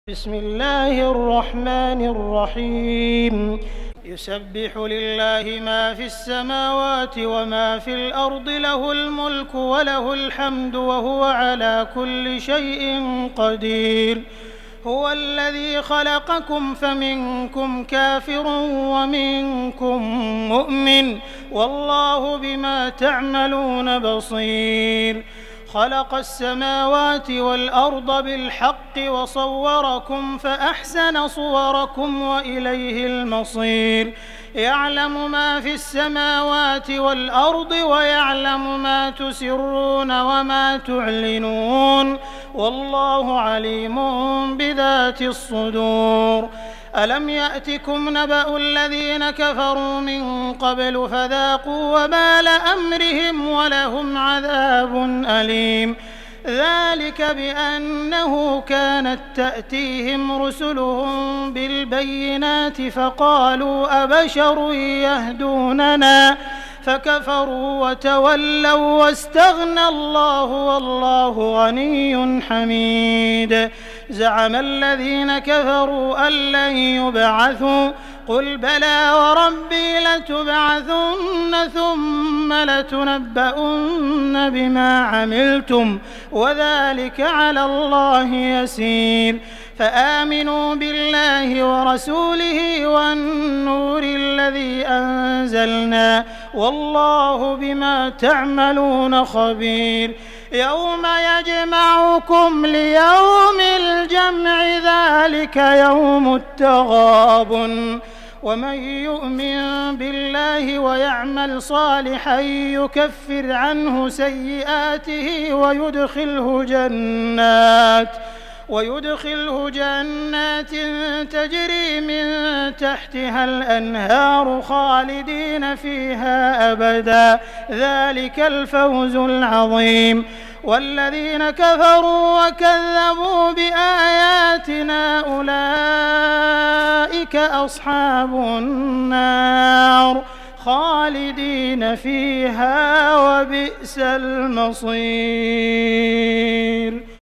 بسم الله الرحمن الرحيم يسبح لله ما في السماوات وما في الأرض له الملك وله الحمد وهو على كل شيء قدير هو الذي خلقكم فمنكم كافر ومنكم مؤمن والله بما تعملون بصير خلق السماوات والأرض بالحق وصوركم فأحسن صوركم وإليه المصير يعلم ما في السماوات والأرض ويعلم ما تسرون وما تعلنون والله عليم بذات الصدور ألم يأتكم نبأ الذين كفروا من قبل فذاقوا وبال أمرهم ولهم عذاب أليم ذلك بأنه كانت تأتيهم رسلهم بالبينات فقالوا أبشر يهدوننا فكفروا وتولوا واستغنى الله والله غني حميد زعم الذين كفروا أن لن يبعثوا قل بلى وربي لتبعثن ثم لتنبؤن بما عملتم وذلك على الله يسير فآمنوا بالله ورسوله والنور الذي أنزلنا والله بما تعملون خبير يوم يجمعكم ليوم الجمع ذلك يوم التغابن ومن يؤمن بالله ويعمل صالحا يكفر عنه سيئاته ويدخله جنات تجري من تحتها الأنهار خالدين فيها أبدا ذلك الفوز العظيم والذين كفروا وكذبوا بآياتنا أولئك أصحاب النار خالدين فيها وبئس المصير.